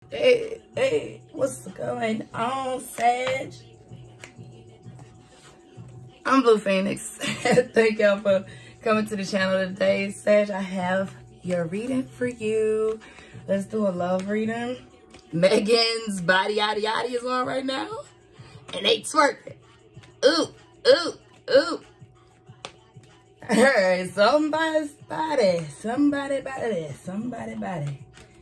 Hey, what's going on, Sag? I'm Blue Phoenix. Thank y'all for coming to the channel today. Sag, I have your reading for you. Let's do a love reading. Megan's Body Yaddy Yaddy is on right now. And they twerking. Ooh, ooh, ooh. Alright, somebody's body. Somebody body. Somebody body.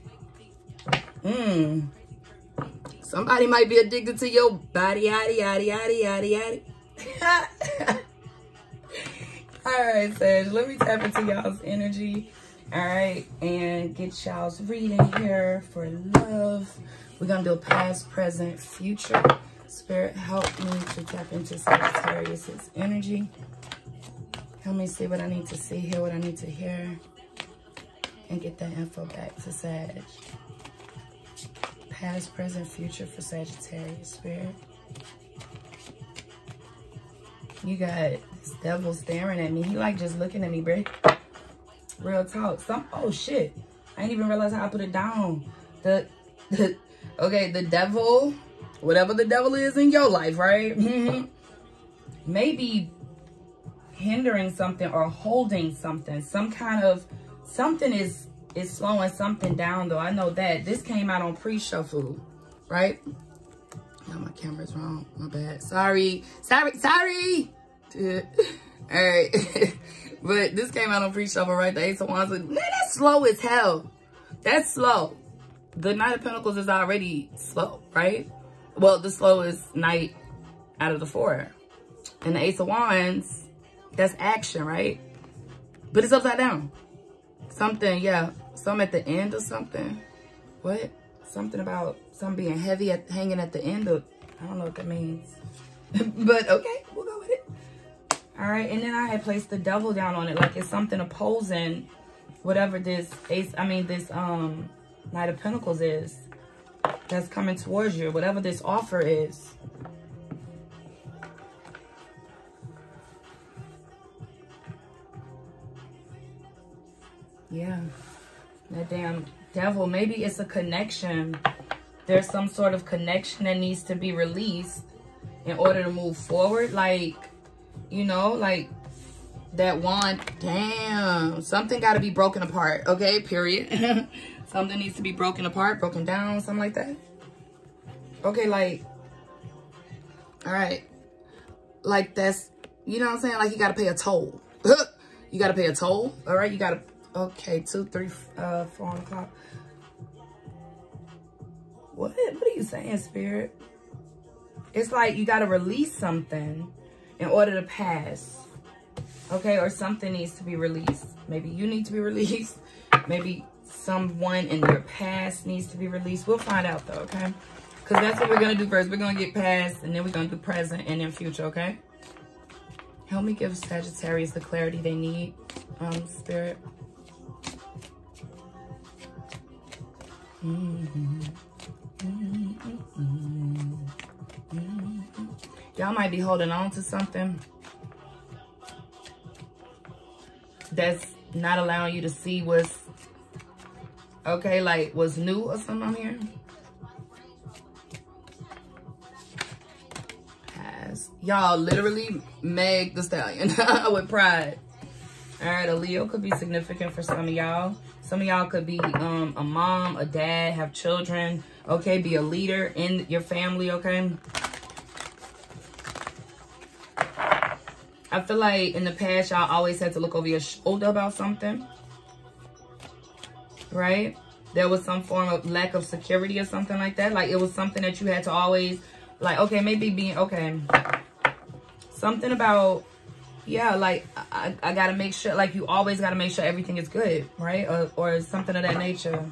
Somebody might be addicted to your body yaddy yaddy yaddy yaddy yaddy. Alright, Sag, let me tap into y'all's energy. Alright, and get y'all's reading here for love. We're gonna do a past, present, future. Spirit, help me to tap into Sagittarius's energy. Help me see what I need to see, hear what I need to hear, and get that info back to Sag. Past, present, future for Sagittarius, Spirit. You got this devil staring at me. He like just looking at me, bro. Real talk. Oh shit. I didn't even realize how I put it down. Okay, the devil, whatever the devil is in your life, right? Maybe hindering something or holding something. Something is slowing something down, though. I know that. This came out on pre-shuffle, right? No, my camera's wrong. My bad. Sorry. All right. But this came out on pre-shuffle, right? The Ace of Wands. Man, that's slow as hell. That's slow. The Knight of Pentacles is already slow, right? Well, the slowest knight out of the four. And the Ace of Wands, that's action, right? But it's upside down. Something, yeah. Some at the end or something. What? Something about something being heavy hanging at the end of, I don't know what that means. But okay, we'll go with it. All right, and then I had placed the devil down on it, like it's something opposing whatever this Knight of Pentacles is that's coming towards you, whatever this offer is. Yeah, that damn devil. Maybe it's a connection. There's some sort of connection that needs to be released in order to move forward. Like, you know, like that wand. Damn, something got to be broken apart. Okay, period. Something needs to be broken apart, broken down, something like that. Okay, like, all right. Like that's, you know what I'm saying? Like you got to pay a toll. You got to pay a toll. All right, you got to. Okay, 2, 3, 4 o'clock. What are you saying, Spirit? It's like you got to release something in order to pass. Okay, or something needs to be released. Maybe you need to be released. Maybe someone in your past needs to be released. We'll find out though, okay? Because that's what we're going to do first. We're going to get past, and then we're going to do present and then future, okay? Help me give Sagittarius the clarity they need, Spirit. Y'all might be holding on to something that's not allowing you to see what's okay, like what's new or something on here. Y'all literally Meg the Stallion with pride. All right, a Leo could be significant for some of y'all. Some of y'all could be a mom, a dad, have children, okay? Be a leader in your family, okay? I feel like in the past, y'all always had to look over your shoulder about something, right? There was some form of lack of security or something like that. Like it was something that you had to always, like, okay, maybe being, okay. Something about, yeah, like I gotta make sure, like you always gotta make sure everything is good, right? Or something of that nature.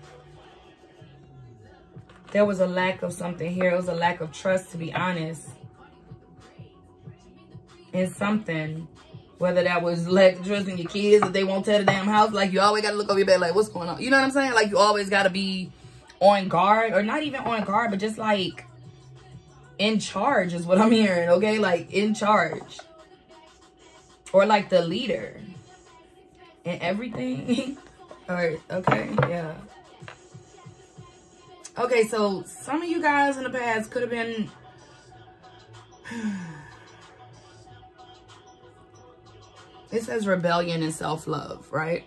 There was a lack of something here. It was a lack of trust, to be honest. In something, whether that was lack of trust in your kids, if they won't tell the damn house, like you always gotta look over your bed, like what's going on? You know what I'm saying? Like you always gotta be on guard, or not even on guard, but just like in charge is what I'm hearing, okay? Like in charge. Or like the leader in everything. Or, okay, yeah. Okay, so some of you guys in the past could have been... It says rebellion and self-love, right?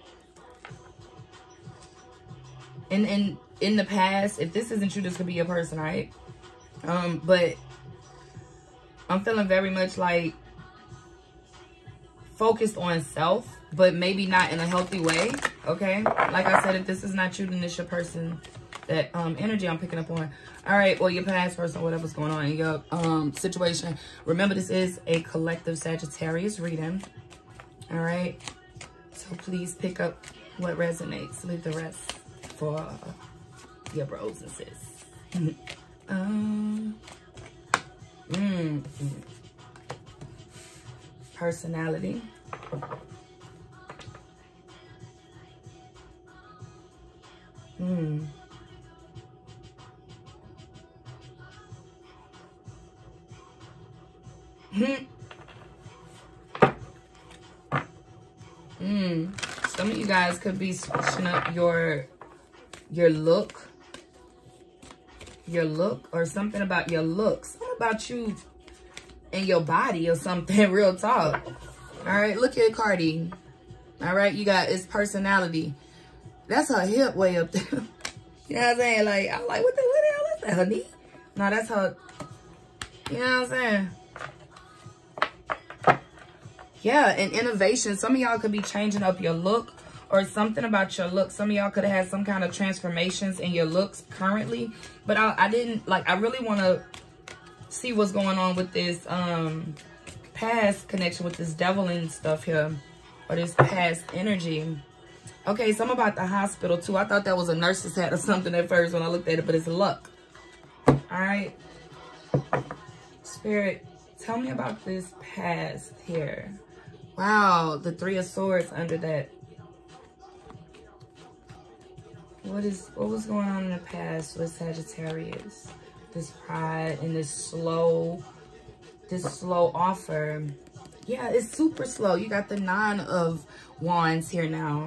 And in the past, if this isn't you, this could be your person, right? But I'm feeling very much like focused on self, but maybe not in a healthy way, okay? Like I said, if this is not you, then it's your person. That energy I'm picking up on. All right, or your past person, whatever's going on in your situation. Remember, this is a collective Sagittarius reading. All right, so please pick up what resonates. Leave the rest for your bros and sis. Personality. Some of you guys could be switching up your look. Your look, or something about your looks. Something about you and your body or something. Real talk. All right, look at Cardi. All right, you got his personality. That's her hip way up there. You know what I'm saying? Like, I'm like, what the hell is that? Her knee? No, that's her. You know what I'm saying? Yeah, and innovation. Some of y'all could be changing up your look or something about your look. Some of y'all could have had some kind of transformations in your looks currently. But I didn't, like, I really want to see what's going on with this past connection with this devil and stuff here. Or this past energy. Okay, something about the hospital too. I thought that was a nurse's hat or something at first when I looked at it, but it's luck. All right. Spirit, tell me about this past here. Wow, the Three of Swords under that. What was going on in the past with Sagittarius? This pride and this slow offer. Yeah, it's super slow. You got the Nine of Wands here now.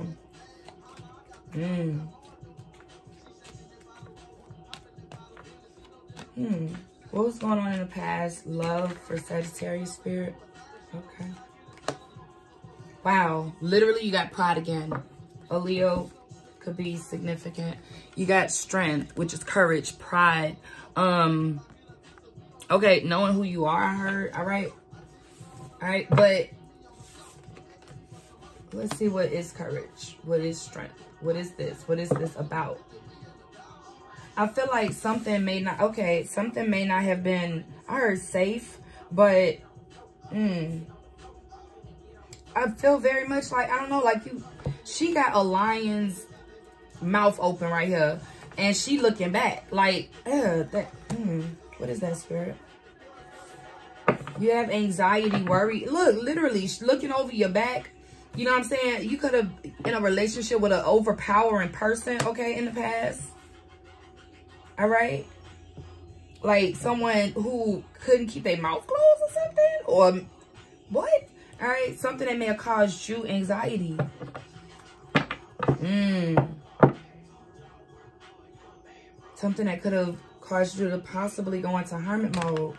What was going on in the past? Love for Sagittarius spirit. Okay. Wow. Literally, you got pride again. A Leo could be significant. You got strength, which is courage, pride. Okay, knowing who you are, I heard. All right. All right, but let's see, what is courage? What is strength? What is this? What is this about? I feel like something may not, okay, something may not have been, I heard safe, but I feel very much like, I don't know, like she got a lion's mouth open right here, and she looking back, like, what is that, spirit? You have anxiety, worry. Look, literally, looking over your back. You know what I'm saying? You could have in a relationship with an overpowering person, okay, in the past. All right? Like someone who couldn't keep their mouth closed or something? Or what? All right? Something that may have caused you anxiety. Something that could have caused you to possibly go into hermit mode.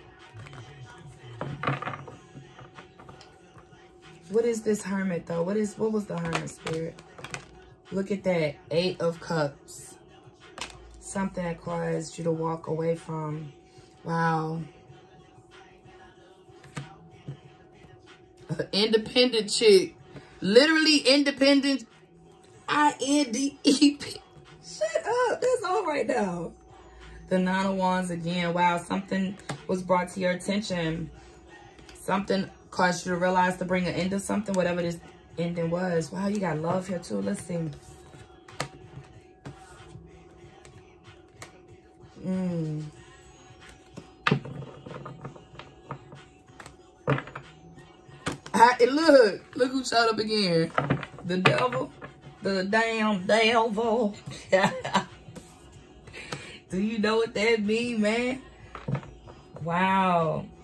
What is this hermit though? What was the hermit spirit? Look at that. 8 of Cups. Something that caused you to walk away from. Wow. Independent chick. Literally independent. I-N-D-E-P. Shut up. That's all right now. The Nine of Wands again. Wow. Something was brought to your attention. Something caused you to realize to bring an end to something, whatever this ending was. Wow, you got love here too. Let's see. Look who showed up again. The devil. The damn devil. Do you know what that means, man? Wow.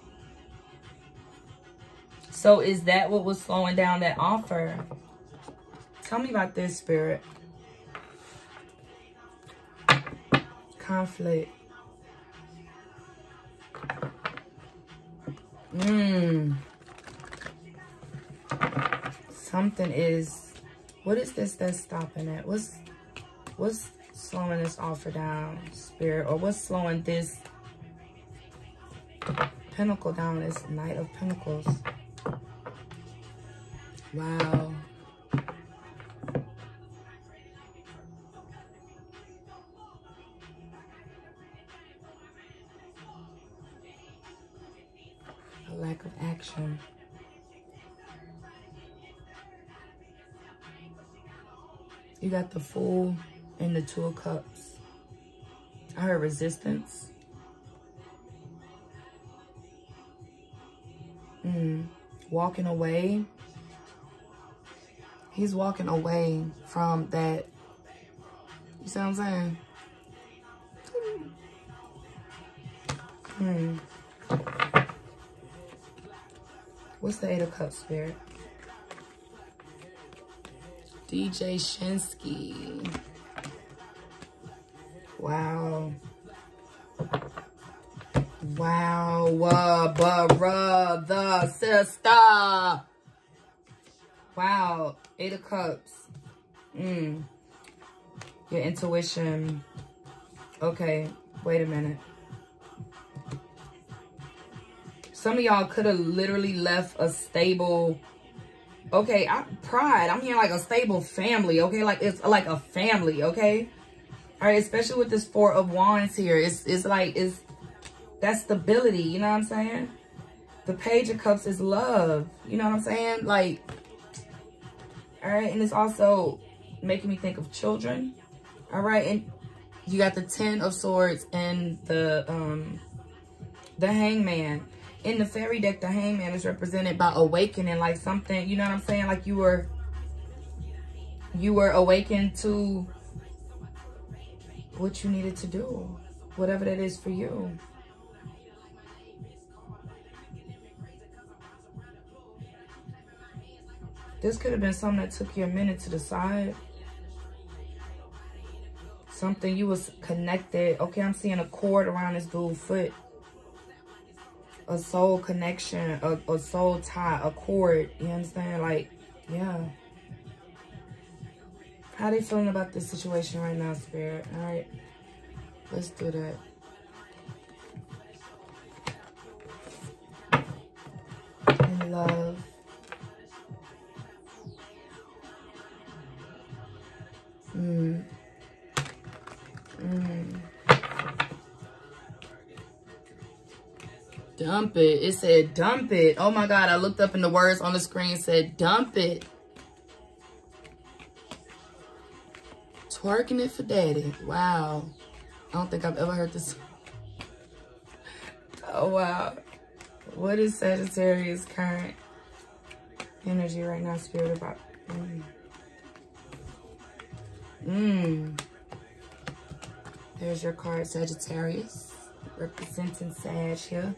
So is that what was slowing down that offer? Tell me about this, spirit. conflict. Something is, what is this that's stopping it? What's slowing this offer down, Spirit? Or what's slowing this Pentacle down, this Knight of Pentacles? Wow. A lack of action. You got the Fool and the Two of Cups. I heard resistance. Walking away. He's walking away from that. You see what I'm saying? What's the Eight of Cups, Spirit? DJ Shinsky. Wow. Wow, brother, sister. Wow, Eight of Cups. Your intuition. Okay, wait a minute. Some of y'all could have literally left a stable, okay, pride. I'm hearing like a stable family, okay? Like it's like a family, okay? All right, especially with this Four of Wands here. It's like, that stability, you know what I'm saying? The Page of Cups is love, you know what I'm saying? Like, all right, and it's also making me think of children, all right? And you got the Ten of Swords and the Hangman. In the fairy deck, the Hangman is represented by awakening, like something, you know what I'm saying? Like you were awakened to what you needed to do, whatever that is for you. This could have been something that took you a minute to decide. Something you was connected. Okay, I'm seeing a cord around this dude's foot. A soul connection, a soul tie, a cord. You understand? Like, yeah. How they feeling about this situation right now, Spirit? All right, let's do that. In love. Dump it. It said dump it. Oh my God, I looked up and the words on the screen said dump it. Twerking it for daddy. Wow. I don't think I've ever heard this. Oh wow. What is Sagittarius' current energy right now, Spirit, about? There's your card, Sagittarius, representing Sag here.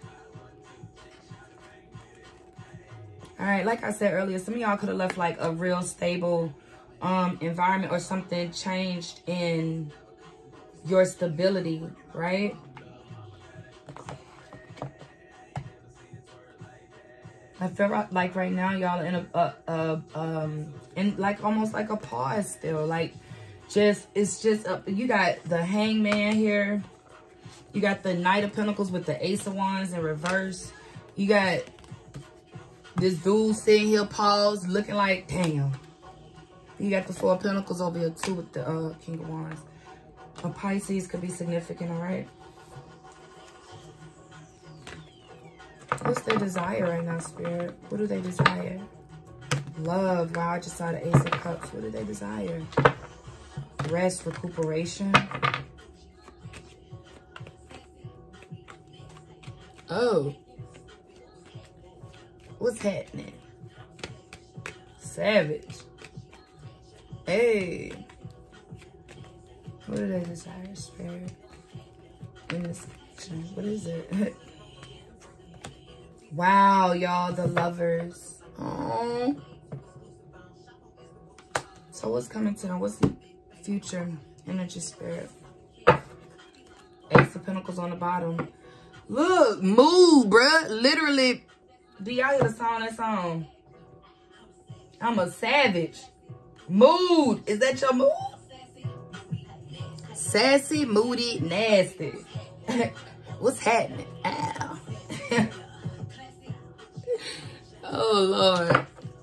All right, like I said earlier, some of y'all could have left like a real stable environment, or something changed in your stability, right? I feel like right now y'all are in like almost like a pause still. Like it's just you got the Hangman here. You got the Knight of Pentacles with the Ace of Wands in reverse. You got this dude sitting here paused looking like, damn. You got the Four of Pentacles over here too with the King of Wands. A Pisces could be significant, all right? What's their desire right now, Spirit? What do they desire? Love. Wow, I just saw the Ace of Cups. What do they desire? Rest, recuperation. Oh. What's happening? Savage. Hey. What do they desire, Spirit? In this section. What is it? Wow, y'all, the Lovers. Oh. So what's coming to them? What's the future energy, Spirit? Pentacles on the bottom. Look, move, bruh. Literally. Do y'all hear the song? That song? I'm a savage. Mood. Is that your mood? Sassy, moody, nasty. What's happening? Ow. Oh, Lord.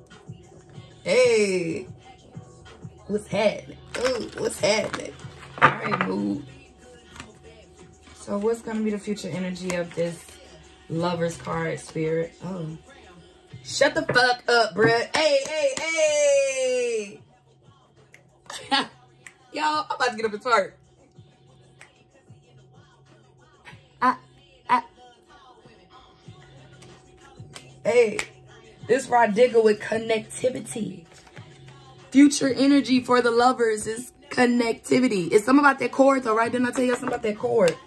Hey. What's happening? Oh, what's happening? All right, mood. So what's going to be the future energy of this Lover's card, Spirit? Oh. Shut the fuck up, bruh. Hey, hey, hey. Y'all, I'm about to get up and twerk. Hey, this Rodica with connectivity. Future energy for the Lovers is connectivity. It's something about that cord, though, right? Didn't I tell you something about that cord?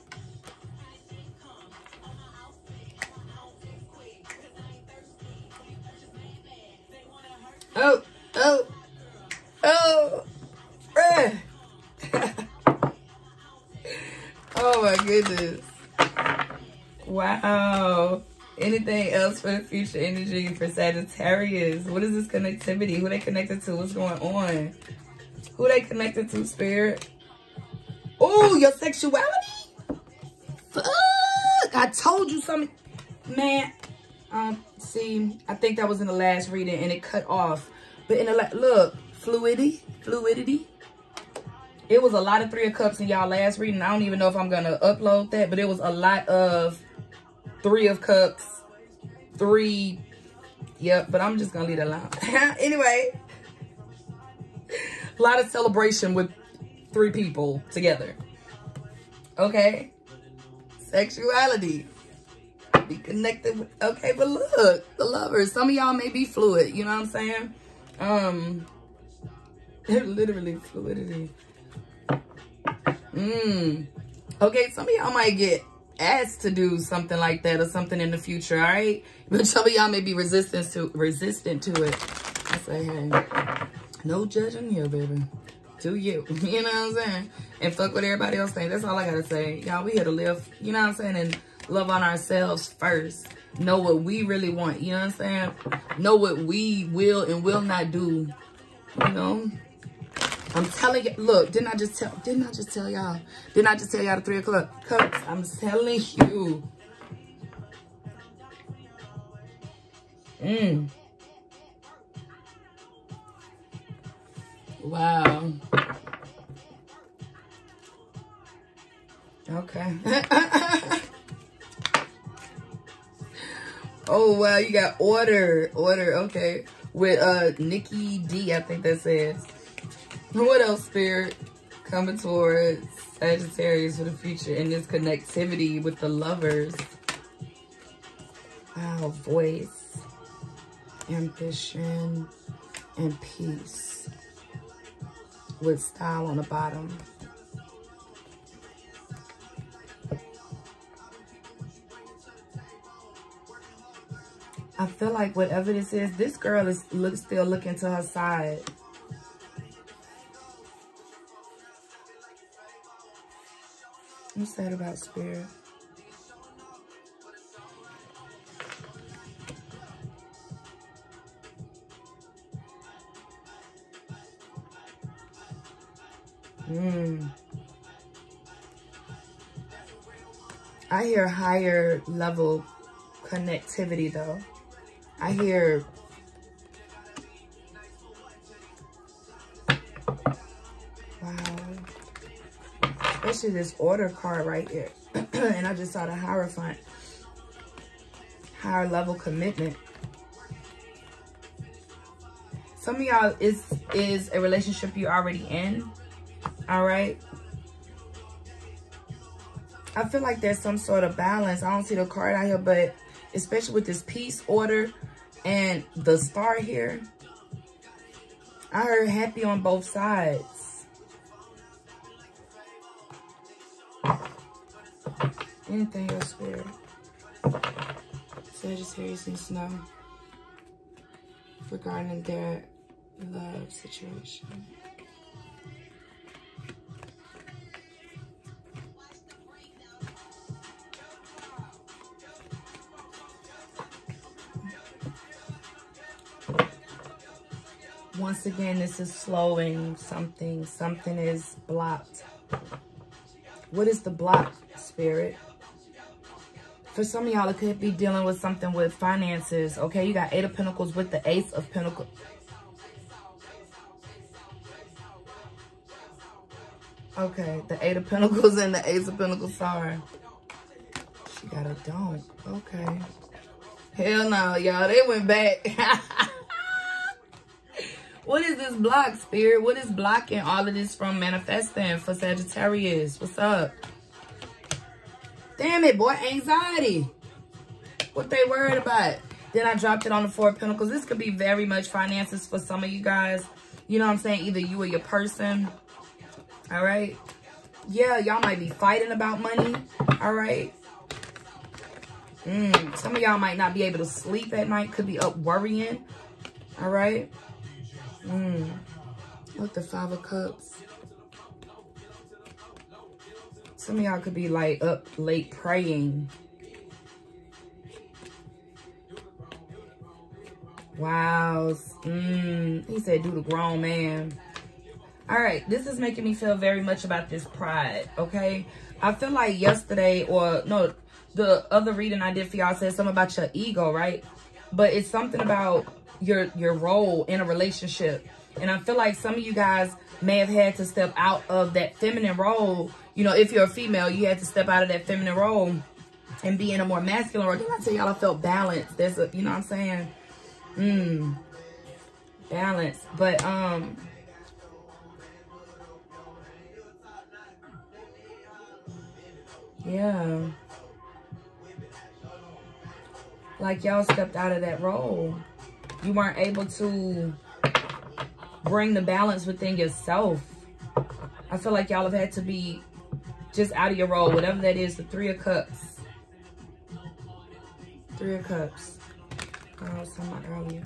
Oh, oh, oh. Oh, my goodness. Wow. Anything else for the future energy for Sagittarius? What is this connectivity? Who they connected to? What's going on? Who they connected to, Spirit? Oh, your sexuality? Fuck. I told you something. Man, see, I think that was in the last reading and it cut off. But in the look, fluidity. It was a lot of 3 of Cups in y'all last reading. I don't even know if I'm going to upload that, but it was a lot of 3 of Cups, 3. Yep, but I'm just going to leave it alone. Anyway, a lot of celebration with 3 people together. Okay? Sexuality. Be connected with, okay, but look, the Lovers. Some of y'all may be fluid, you know what I'm saying? Literally fluidity. Okay, some of y'all might get asked to do something like that or something in the future, all right? But some of y'all may be resistant to it. I say, hey, no judging here, baby. Do you. You know what I'm saying? And fuck what everybody else thinks. That's all I gotta say. Y'all, we here to live, you know what I'm saying? And love on ourselves first. Know what we really want, you know what I'm saying? Know what we will and will not do, you know? I'm telling you, look, didn't I just tell y'all the 3 o'clock cups? I'm telling you. Wow. Okay. Oh, wow, you got order, okay. With Nikki D, I think that says. What else, Spirit? Coming towards Sagittarius for the future and this connectivity with the Lovers. Wow, voice, ambition, and peace. With style on the bottom. I feel like whatever this is, this girl is still looking to her side. What's that about, Spirit? I hear higher level connectivity, though. I hear... Wow. Especially this order card right here. And I just saw the Hierophant. Higher level commitment. Some of y'all is a relationship you're already in. All right. I feel like there's some sort of balance. I don't see the card out here, but especially with this peace, order, and the star here. I heard happy on both sides. Anything else, Spirit? Sagittarius and Snow regarding their love situation. Once again, this is slowing something. Something is blocked. What is the block, Spirit? For some of y'all, it could be dealing with something with finances. Okay, you got 8 of Pentacles with the Ace of Pentacles. Okay, the 8 of Pentacles and the Ace of Pentacles. Sorry. She got a don't. Okay. Hell no, y'all. They went back. What is this block, Spirit? What is blocking all of this from manifesting for Sagittarius? What's up? Damn it, boy. Anxiety. What they worried about? Then I dropped it on the 4 of Pentacles. This could be very much finances for some of you guys. You know what I'm saying? Either you or your person. All right? Yeah, y'all might be fighting about money. All right? Some of y'all might not be able to sleep at night. Could be up worrying. All right? Look, the 5 of Cups. Some of y'all could be like up late praying. Wow. He said do the grown man. All right. This is making me feel very much about this pride. Okay. I feel like yesterday, or no, the other reading I did for y'all said something about your ego, right? But it's something about your role in a relationship. And I feel like some of you guys may have had to step out of that feminine role. You know, if you're a female, you had to step out of that feminine role and be in a more masculine role. Didn't I tell y'all I felt balanced? There's a, you know what I'm saying? Balance. But, yeah. Like y'all stepped out of that role. You weren't able to bring the balance within yourself. I feel like y'all have had to be just out of your role, whatever that is. The 3 of Cups. 3 of Cups. I was talking about earlier.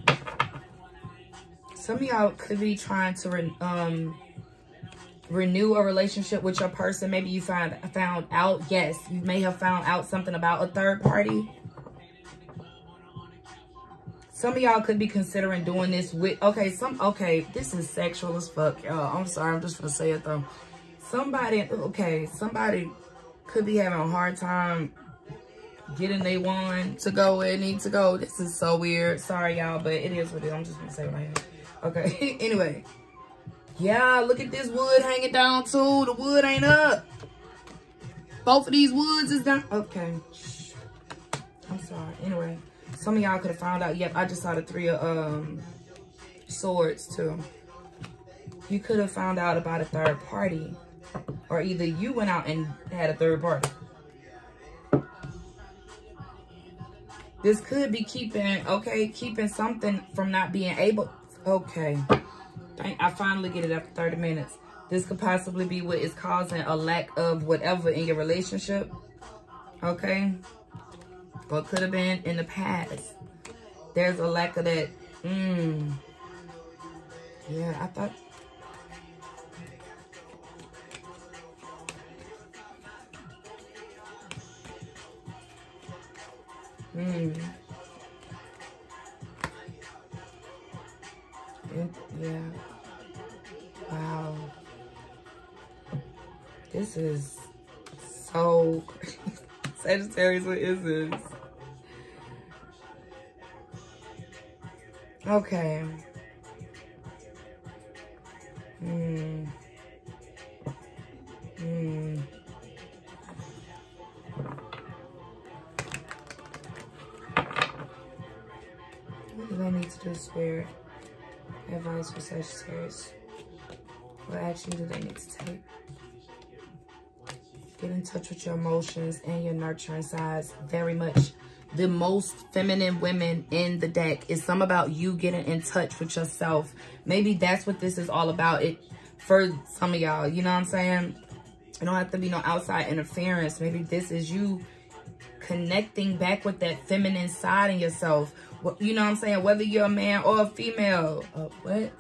Some of y'all could be trying to renew a relationship with your person. Maybe you found out. Yes, you may have found out something about a third party. Some of y'all could be considering doing this with, okay, this is sexual as fuck, y'all. I'm sorry, I'm just gonna say it though. Somebody could be having a hard time getting they one to go where it needs to go. This is so weird. Sorry, y'all, but it is what it is. I'm just gonna say what I am. Okay, anyway. Yeah, look at this wood hanging down too. The wood ain't up. Both of these woods is down. Okay. I'm sorry. Anyway. Some of y'all could have found out. Yep, I just saw the 3 of Swords too. You could have found out about a third party. Or either you went out and had a third party. This could be keeping something from not being able. Okay. I finally get it after 30 minutes. This could possibly be what is causing a lack of whatever in your relationship. Okay. Or could have been in the past. There's a lack of that. Yeah, I thought. Yeah. Wow. This is so Sagittarius, what is this? Okay. What do I need to do, Spirit? Advice for Sagittarius. What action do they need to take? Get in touch with your emotions and your nurturing sides. Very much the most feminine women in the deck. Is some about you getting in touch with yourself. Maybe that's what this is all about. It for some of y'all, you know what I'm saying? It don't have to be no outside interference. Maybe this is you connecting back with that feminine side in yourself. You know what I'm saying? Whether you're a man or a female. What?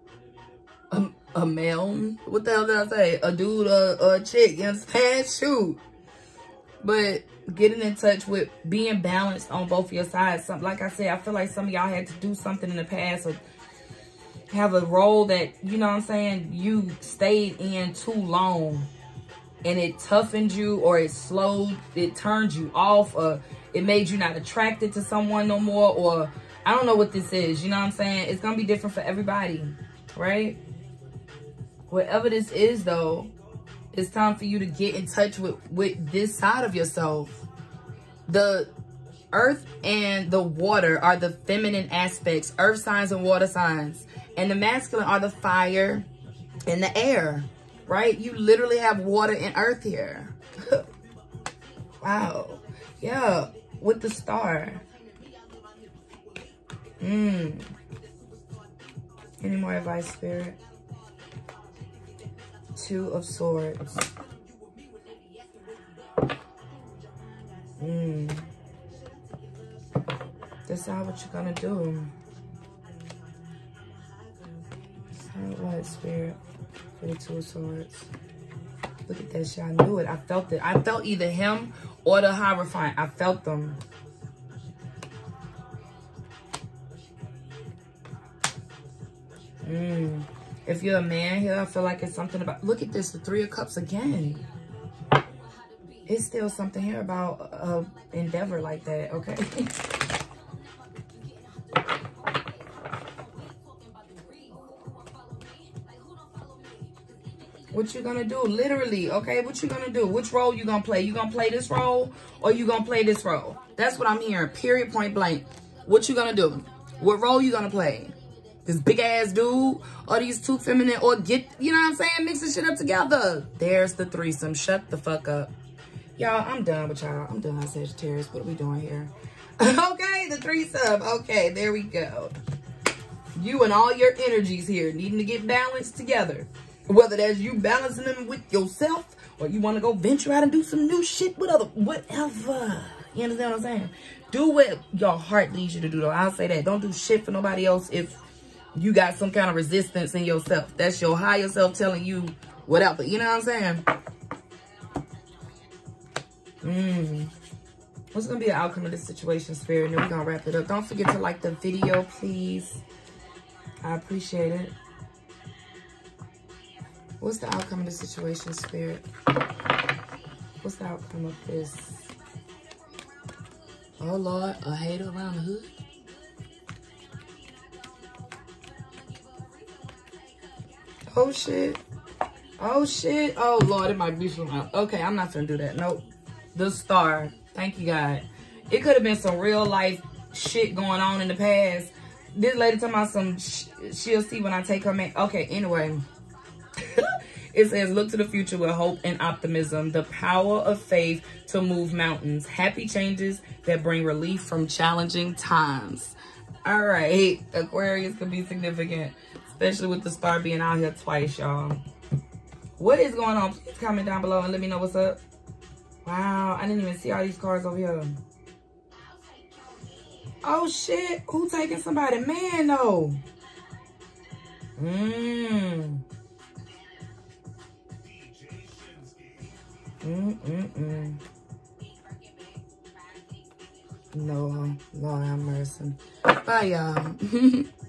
A male? What the hell did I say? A dude or a chick, you understand? Shoot. But getting in touch with being balanced on both of your sides. Like I said, I feel like some of y'all had to do something in the past or have a role that, you know what I'm saying, you stayed in too long and it toughened you, or it slowed, it turned you off, or it made you not attracted to someone no more, or I don't know what this is, you know what I'm saying? It's going to be different for everybody, right? Whatever this is, though, it's time for you to get in touch with this side of yourself. The earth and the water are the feminine aspects, earth signs and water signs. And the masculine are the fire and the air, right? You literally have water and earth here. Wow. Yeah, with the star. Any more advice, Spirit? Two of Swords. Decide what you're gonna do. Decide what, Spirit? For the Two of Swords. Look at that shit. I knew it. I felt it. I felt either him or the Hierophant. I felt them. If you're a man here, I feel like it's something about... Look at this. The Three of Cups again. It's still something here about endeavor like that, okay? What you gonna do? Literally, okay? What you gonna do? Which role you gonna play? You gonna play this role or you gonna play this role? That's what I'm hearing, period, point blank. What you gonna do? What role you gonna play? This big ass dude or these two feminine, or get, you know what I'm saying? Mix this shit up together. There's the threesome. Shut the fuck up. Y'all, I'm done with y'all. I'm done, Sagittarius. What are we doing here? Okay, the threesome. Okay, there we go. You and all your energies here needing to get balanced together. Whether that's you balancing them with yourself or you want to go venture out and do some new shit with other, whatever. You understand what I'm saying? Do what your heart leads you to do, though. I'll say that. Don't do shit for nobody else if you got some kind of resistance in yourself. That's your higher self telling you whatever. You know what I'm saying? What's going to be the outcome of this situation, Spirit? And then we're going to wrap it up. Don't forget to like the video, please. I appreciate it. What's the outcome of the situation, Spirit? What's the outcome of this? Oh, Lord, a hater around the hood? Oh, shit. Oh, shit. Oh, Lord, it might be from out. Okay, I'm not going to do that. Nope. The Star. Thank you, God. It could have been some real life shit going on in the past. This lady talking about some, she'll see when I take her man. Okay, anyway. It says, look to the future with hope and optimism. The power of faith to move mountains. Happy changes that bring relief from challenging times. All right. Aquarius could be significant, especially with the Star being out here twice, y'all. What is going on? Please comment down below and let me know what's up. Wow. I didn't even see all these cards over here. Oh, shit. Who taking somebody? Man, no. No, Lord have mercy. Bye, y'all.